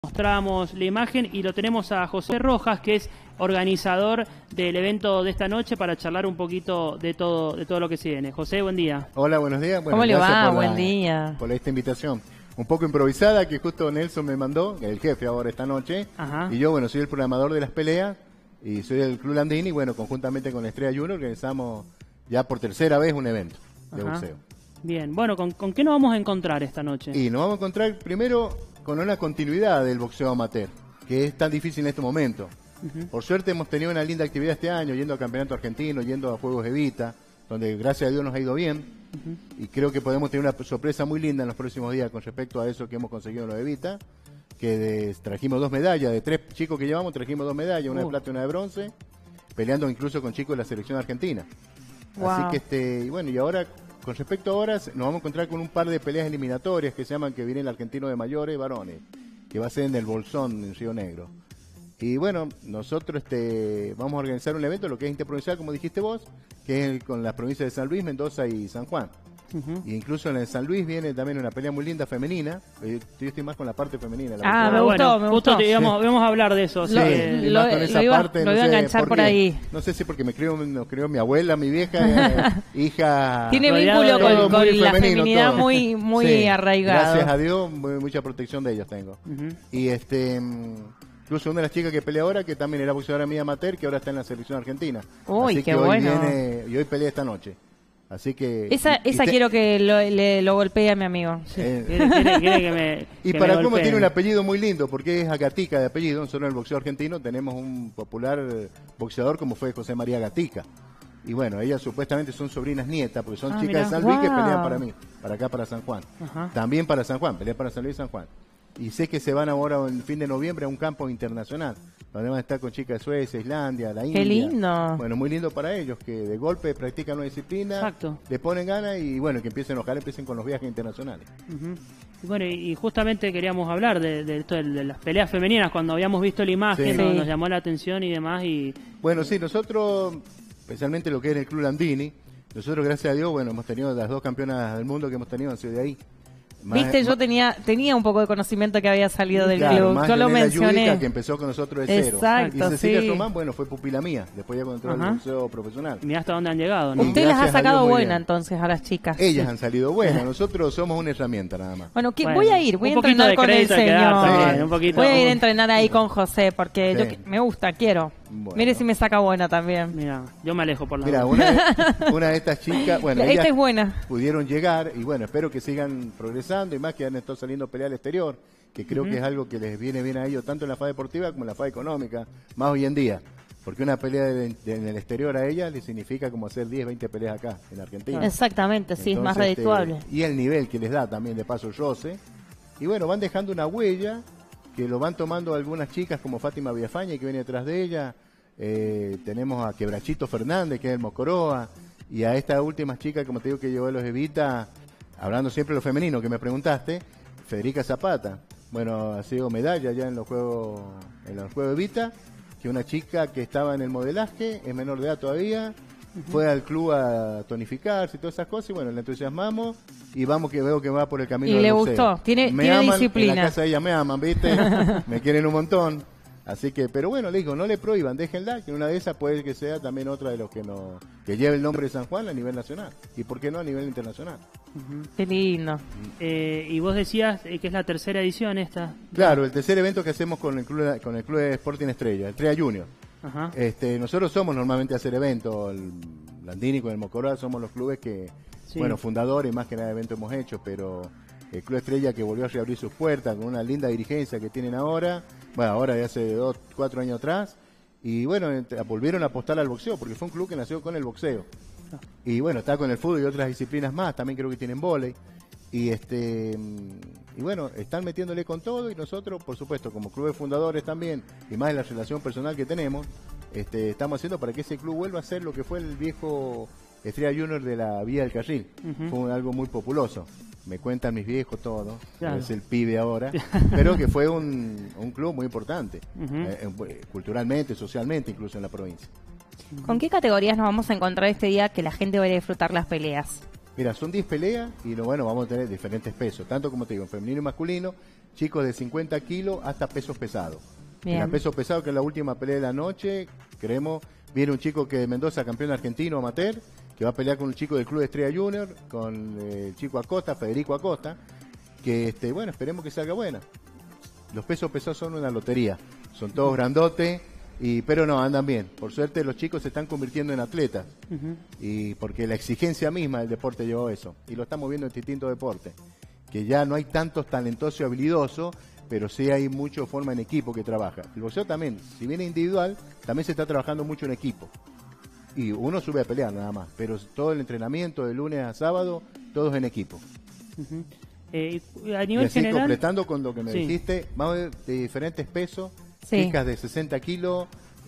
Mostramos la imagen y lo tenemos a José Rojas, que es organizador del evento de esta noche, para charlar un poquito de todo lo que se viene. José, buen día. Hola, buenos días. Bueno, ¿cómo le va? por Buen día. Por esta invitación. Un poco improvisada, que justo Nelson me mandó, el jefe ahora esta noche. Ajá. Y yo, bueno, soy el programador de las peleas y soy del Club Landini. Y bueno, conjuntamente con Estrella Junior organizamos ya por tercera vez un evento de boxeo. Bien, bueno, ¿con qué nos vamos a encontrar esta noche? Y nos vamos a encontrar primero con una continuidad del boxeo amateur, que es tan difícil en este momento. Por suerte hemos tenido una linda actividad este año, yendo a campeonato argentino, yendo a Juegos Evita, donde gracias a Dios nos ha ido bien. Y creo que podemos tener una sorpresa muy linda en los próximos días con respecto a eso que hemos conseguido en los Evita, que trajimos 2 medallas, de 3 chicos que llevamos trajimos 2 medallas, una de plata y una de bronce, peleando incluso con chicos de la selección argentina. Wow. Así que y bueno, y ahora con respecto a horas, nos vamos a encontrar con un par de peleas eliminatorias que se llaman, que viene el argentino de mayores, varones, que va a ser en el Bolsón, en Río Negro. Y bueno, nosotros vamos a organizar un evento, lo que es interprovincial, como dijiste vos, que es con las provincias de San Luis, Mendoza y San Juan. Y incluso en el San Luis viene también una pelea muy linda femenina. Yo estoy más con la parte femenina. Me gustó. Justo íbamos a hablar de eso. Sí, lo iba a enganchar por ahí. No sé si porque nos crió mi abuela, mi vieja, hija. Tiene vínculo con la feminidad todo. muy sí, arraigado. Gracias a Dios, mucha protección de ellos tengo. Y incluso una de las chicas que pelea ahora, que también era boxeadora mía amateur, que ahora está en la selección argentina. Uy, así qué que bueno. y hoy pelea esta noche. Así que esa quiero que lo golpee a mi amigo. Sí. Quiere y para cómo tiene un apellido muy lindo, porque es Agatica de apellido. Nosotros en el boxeo argentino tenemos un popular boxeador como fue José María Gatica. Y bueno, ellas supuestamente son sobrinas nietas, porque son chicas de San Luis que pelean para mí, para acá, para San Juan. También para San Juan, pelean para San Luis y San Juan. Y sé que se van ahora en fin de noviembre a un campo internacional, donde van a estar con chicas de Suecia, Islandia, la India. ¡Qué lindo! Bueno, muy lindo para ellos, que de golpe practican una disciplina, Exacto. le ponen ganas y bueno, que empiecen con los viajes internacionales. Bueno, y justamente queríamos hablar de esto de las peleas femeninas, cuando habíamos visto la imagen, Sí. nos llamó la atención y demás. Bueno, sí, nosotros, especialmente lo que es el Club Landini, nosotros gracias a Dios, bueno, hemos tenido las 2 campeonas del mundo que hemos tenido, han sido de ahí. Viste, yo tenía un poco de conocimiento que había salido del claro, club. Yo lo mencioné. Yudica, que empezó con nosotros de cero. Exacto, y Cecilia sí. Tomán, bueno, fue pupila mía, después ya cuando entró al boxeo profesional. Mirá hasta dónde han llegado, ¿no? Usted las ha Gracias a sacado Dios, muy buena bien. entonces a las chicas. Ellas han salido buenas, nosotros somos una herramienta nada más. Bueno, Bueno, voy a ir, voy a un poquito entrenar de con el crédito hay que dar señor. también, un poquito. Voy a ir a entrenar ahí con José porque Sí. me gusta, quiero. Bueno. Mire si me saca buena también. Mira, yo me alejo por la Mira, duda. una de estas chicas, bueno, Esta ellas es buena. pudieron llegar y bueno, espero que sigan progresando y más que han estado saliendo a pelear al exterior, que creo que es algo que les viene bien a ellos, tanto en la fase deportiva como en la fase económica, más hoy en día. Porque una pelea en el exterior a ellas les significa como hacer 10, 20 peleas acá, en Argentina. Exactamente, sí, es más Entonces, redituable. y el nivel que les da también de paso el roce. Y bueno, van dejando una huella que lo van tomando algunas chicas como Fátima Villafaña, que viene detrás de ella. Tenemos a Quebrachito Fernández, que es el Mocoroa. Y a estas últimas chicas, como te digo, que llevó a los Evita, hablando siempre de lo femenino que me preguntaste, Federica Zapata. Bueno, ha sido medalla ya en los Juegos Evita, que una chica que estaba en el modelaje, es menor de edad todavía, fue al club a tonificarse y todas esas cosas, y bueno, le entusiasmamos y vamos, que veo que va por el camino Y del le boxeo. gustó, tiene aman, disciplina. En la casa de ella me aman, ¿viste? Me quieren un montón. Así que, pero bueno, le digo, no le prohíban, déjenla, que una de esas puede que sea también otra de los que lleve el nombre de San Juan a nivel nacional, y por qué no a nivel internacional. Qué lindo. Y vos decías que es la tercera edición esta. Claro, el tercer evento que hacemos con el club de Sporting Estrella, Estrella Junior. Ajá. Nosotros somos normalmente hacer eventos, el Landini con el Mocoroa somos los clubes que, Sí. bueno, fundadores, más que nada eventos hemos hecho, pero el Club Estrella que volvió a reabrir sus puertas con una linda dirigencia que tienen ahora, bueno, ahora de hace 2, 4 años atrás, y bueno, volvieron a apostar al boxeo, porque fue un club que nació con el boxeo. Y bueno, está con el fútbol y otras disciplinas más, también creo que tienen vóley. Y bueno, están metiéndole con todo y nosotros, por supuesto, como clubes fundadores también, y más en la relación personal que tenemos, estamos haciendo para que ese club vuelva a ser lo que fue el viejo Estrella Junior de la Vía del Carril. Fue algo muy populoso. Me cuentan mis viejos todo, Claro. es el pibe ahora, pero que fue un club muy importante, culturalmente, socialmente, incluso en la provincia. ¿Con qué categorías nos vamos a encontrar este día que la gente vaya a disfrutar las peleas? Mira, son 10 peleas y bueno, vamos a tener diferentes pesos, tanto como te digo, femenino y masculino. chicos de 50 kilos hasta pesos pesados. Bien. En el peso pesado, que es la última pelea de la noche, creemos, viene un chico que de Mendoza, campeón argentino amateur, que va a pelear con un chico del Club Estrella Junior, con el chico Acosta, Federico Acosta, que bueno, esperemos que salga buena. Los pesos pesados son una lotería, son todos grandotes, pero no, andan bien. Por suerte los chicos se están convirtiendo en atletas, y porque la exigencia misma del deporte llevó eso, y lo estamos viendo en distintos deportes, que ya no hay tantos talentosos y habilidosos, pero sí hay mucha forma en equipo que trabaja. El boxeo también, si bien es individual, también se está trabajando mucho en equipo. Y uno sube a pelear nada más, pero todo el entrenamiento de lunes a sábado, todos en equipo. A Y nivel así, general, completando con lo que me sí. dijiste, más de diferentes pesos, Sí. chicas de 60 kilos,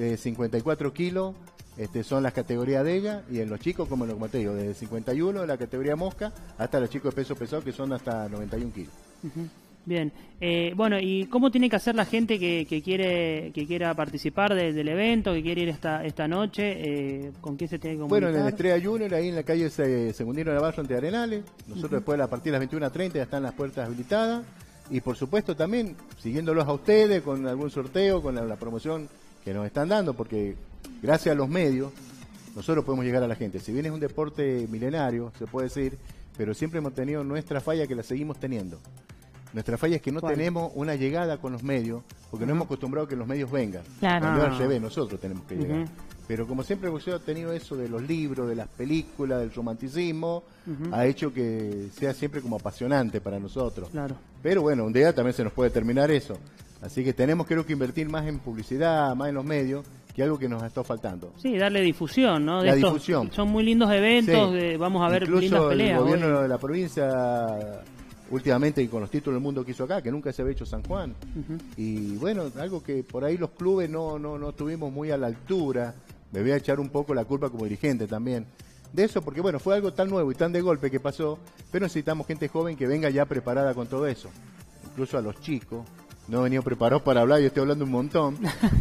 54 kilos, son las categorías de ella, y en los chicos, como te digo, desde 51, la categoría mosca, hasta los chicos de peso pesado, que son hasta 91 kilos. Bien, bueno, ¿y cómo tiene que hacer la gente que quiera participar del evento, que quiere ir esta noche? ¿Con quién se tiene que comunicar? Bueno, en el Estrella Junior, ahí en la calle Segundino Navarro, ante Arenales. Nosotros después, a partir de las 21:30, ya están las puertas habilitadas. Y por supuesto también, siguiéndolos a ustedes con algún sorteo, con la promoción que nos están dando, porque gracias a los medios, nosotros podemos llegar a la gente. Si bien es un deporte milenario, se puede decir, pero siempre hemos tenido nuestra falla, que la seguimos teniendo. Nuestra falla es que no ¿Cuál? tenemos una llegada con los medios, porque no hemos acostumbrado a que los medios vengan. Claro. Cuando al revés, nosotros tenemos que llegar. Pero como siempre el boxeo ha tenido eso de los libros, de las películas, del romanticismo, ha hecho que sea siempre como apasionante para nosotros. Claro. Pero bueno, un día también se nos puede terminar eso. Así que tenemos, creo que, invertir más en publicidad, más en los medios, que algo que nos está faltando. Sí, darle difusión, ¿no? La difusión. Son muy lindos eventos, Sí. vamos a ver Incluso lindas peleas. el gobierno hoy. de la provincia, últimamente, y con los títulos del mundo que hizo acá, que nunca se había hecho San Juan. Y bueno, algo que por ahí los clubes no estuvimos muy a la altura. Me voy a echar un poco la culpa como dirigente también de eso, porque bueno, fue algo tan nuevo y tan de golpe que pasó, pero necesitamos gente joven que venga ya preparada con todo eso. Incluso a los chicos, no he venido preparado para hablar, yo estoy hablando un montón.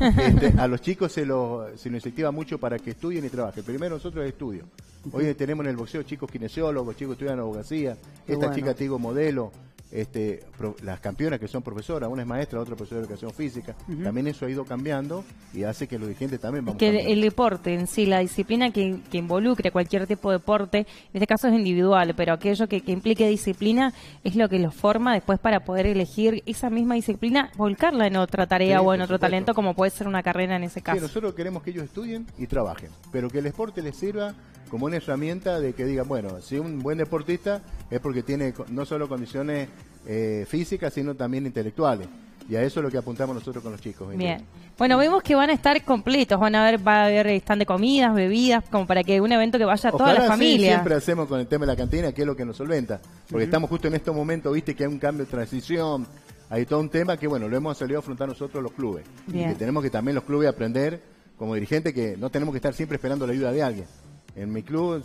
A los chicos se los incentiva mucho para que estudien y trabajen. Primero nosotros es estudio. Hoy tenemos en el boxeo chicos kinesiólogos, chicos que estudian abogacía, esta chica te digo modelo, las campeonas que son profesoras, una es maestra, otra profesora de educación física. También eso ha ido cambiando y hace que los dirigentes también vamos Que cambiando. el deporte en sí, la disciplina que involucre cualquier tipo de deporte, en este caso es individual, pero aquello que implique disciplina es lo que los forma después para poder elegir esa misma disciplina, volcarla en otra tarea Sí, o en por otro supuesto. talento, como puede ser una carrera en ese Sí, caso. nosotros queremos que ellos estudien y trabajen, pero que el deporte les sirva como una herramienta de que digan, bueno, si un buen deportista es porque tiene no solo condiciones físicas, sino también intelectuales. Y a eso es lo que apuntamos nosotros con los chicos. Bien. Bueno, vemos que van a estar completos, va a haber stand de comidas, bebidas, como para que un evento que vaya a toda Ojalá, la sí, familia. siempre hacemos con el tema de la cantina, que es lo que nos solventa. Porque estamos justo en estos momentos, viste, que hay un cambio de transición, hay todo un tema que, bueno, lo hemos salido a afrontar nosotros los clubes. Bien. Y que tenemos que también los clubes aprender, como dirigente, que no tenemos que estar siempre esperando la ayuda de alguien. En mi club...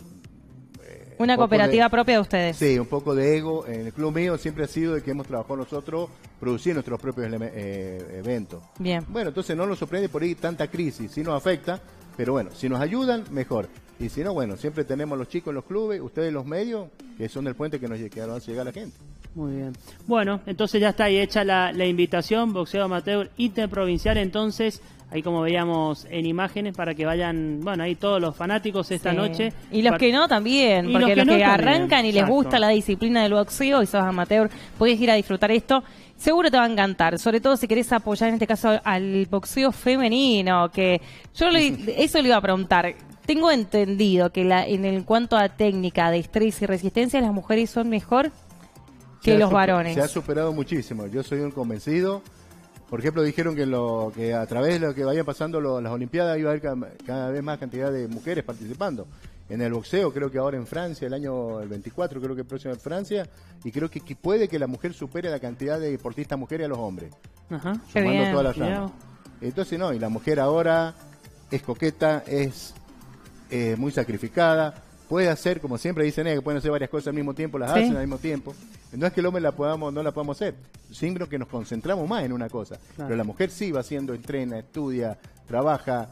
Una un poco cooperativa de- propia de ustedes. Sí, un poco de ego. En el club mío siempre ha sido de que hemos trabajado nosotros, producir nuestros propios eventos. Bien. Bueno, entonces no nos sorprende por ahí tanta crisis, sí nos afecta, pero bueno, si nos ayudan, mejor. Y si no, bueno, siempre tenemos los chicos en los clubes, ustedes los medios, que son el puente que nos hace llegar a la gente. Muy bien. Bueno, entonces ya está ahí hecha la invitación, boxeo amateur interprovincial, entonces, ahí como veíamos en imágenes, para que vayan, bueno, ahí todos los fanáticos esta Sí. noche. Y los que no también, porque los no que también, arrancan y les exacto. gusta la disciplina del boxeo y sos amateur, puedes ir a disfrutar esto. Seguro te va a encantar, sobre todo si querés apoyar en este caso al boxeo femenino, que yo eso le iba a preguntar. Tengo entendido que en cuanto a técnica, destreza y resistencia, las mujeres son mejor que los varones. Se ha superado muchísimo, yo soy un convencido. Por ejemplo, dijeron que a través de lo que vayan pasando las Olimpiadas iba a haber cada vez más cantidad de mujeres participando. En el boxeo, creo que ahora en Francia, el 24, creo que el próximo en Francia, y creo que puede que la mujer supere la cantidad de deportistas mujeres a los hombres, Ajá. Qué sumando bien, todas las mirá. ramas. Entonces no, y la mujer ahora es coqueta, es muy sacrificada, puede hacer, como siempre dicen, que pueden hacer varias cosas al mismo tiempo, las Sí. hacen al mismo tiempo. No es que el hombre no la podamos hacer, sino que nos concentramos más en una cosa. Claro. Pero la mujer sí va haciendo, entrena, estudia, trabaja,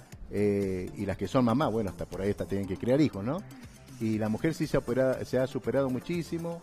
y las que son mamás, bueno, hasta por ahí tienen que criar hijos, ¿no? Y la mujer sí se ha superado muchísimo,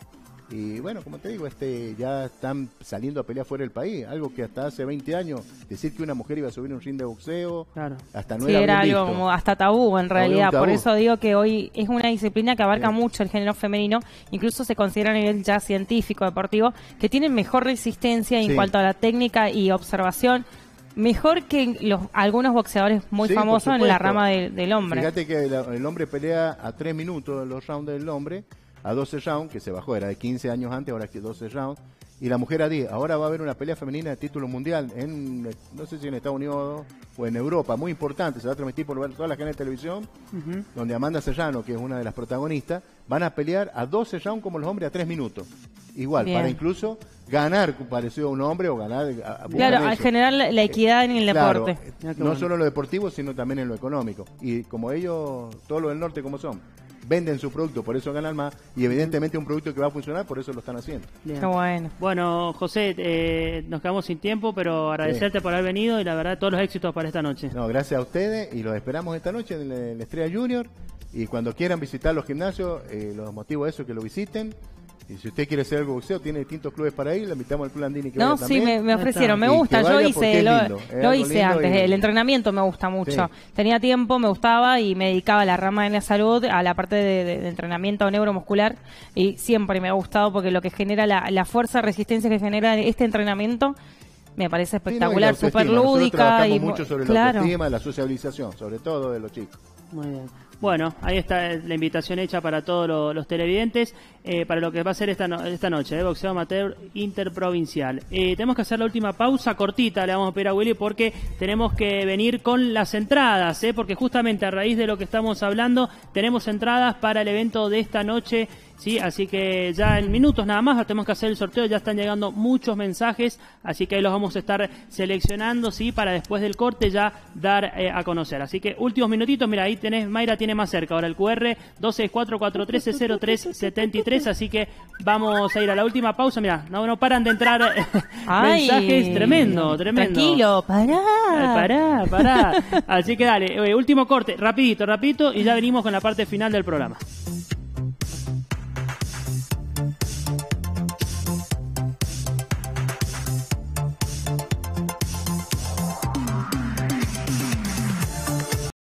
Y bueno, como te digo, ya están saliendo a pelear fuera del país, algo que hasta hace 20 años, decir que una mujer iba a subir un ring de boxeo, claro, hasta no sí, era era bien algo visto. como hasta tabú en realidad, tabú. por eso digo que hoy es una disciplina que abarca Sí. mucho el género femenino, incluso se considera a nivel ya científico, deportivo, que tienen mejor resistencia en Sí. cuanto a la técnica y observación, mejor que algunos boxeadores muy Sí, por famosos en la supuesto. rama del hombre. Fíjate que el hombre pelea a 3 minutos los rounds del hombre, a 12 rounds, que se bajó, era de 15 años antes, ahora que 12 rounds, y la mujer a 10. Ahora va a haber una pelea femenina de título mundial, no sé si en Estados Unidos o en Europa, muy importante, se va a transmitir por todas las cadenas de televisión, donde Amanda Serrano, que es una de las protagonistas, van a pelear a 12 rounds como los hombres a 3 minutos. Igual, Bien. para incluso ganar parecido a un hombre o ganar... Claro, al generar la equidad en el Claro, deporte. no solo en lo deportivo, sino también en lo económico. Y como ellos, todos los del norte como son, venden su producto, por eso ganan más, y evidentemente un producto que va a funcionar, por eso lo están haciendo. bien. Qué bueno. Bueno, José, nos quedamos sin tiempo, pero agradecerte por haber venido y la verdad todos los éxitos para esta noche. No, gracias a ustedes y los esperamos esta noche en la Estrella Junior. Y cuando quieran visitar los gimnasios, los motivos de eso que lo visiten. Y si usted quiere hacer algo de boxeo, tiene distintos clubes para ir. Le invitamos al Club Andini que No, vaya sí, también. me ofrecieron, me Y gusta, que yo vaya porque hice, es lo lindo, es lo algo hice lindo antes, y- el entrenamiento me gusta mucho, Sí. tenía tiempo, me gustaba y me dedicaba a la rama de la salud, a la parte de entrenamiento neuromuscular y siempre me ha gustado porque lo que genera la fuerza, resistencia que genera este entrenamiento me parece Sí, no, y la espectacular, autoestima. súper Nosotros lúdica trabajamos y mucho sobre la claro. autoestima, la sociabilización, sobre todo de los chicos. Muy bien. Bueno, ahí está la invitación hecha para todos los televidentes, para lo que va a ser esta noche, boxeo amateur interprovincial. Tenemos que hacer la última pausa cortita, le vamos a pedir a Willy, porque tenemos que venir con las entradas, porque justamente a raíz de lo que estamos hablando, tenemos entradas para el evento de esta noche. Sí, así que ya en minutos nada más tenemos que hacer el sorteo, ya están llegando muchos mensajes, así que ahí los vamos a estar seleccionando, sí, para después del corte ya dar a conocer. Así que últimos minutitos, mira, ahí tenés, Mayra tiene más cerca ahora el QR 264-413-0373, así que vamos a ir a la última pausa, mira, no paran de entrar Ay, mensajes, tremendo. Tranquilo, Pará. Así que dale, último corte, rapidito, y ya venimos con la parte final del programa.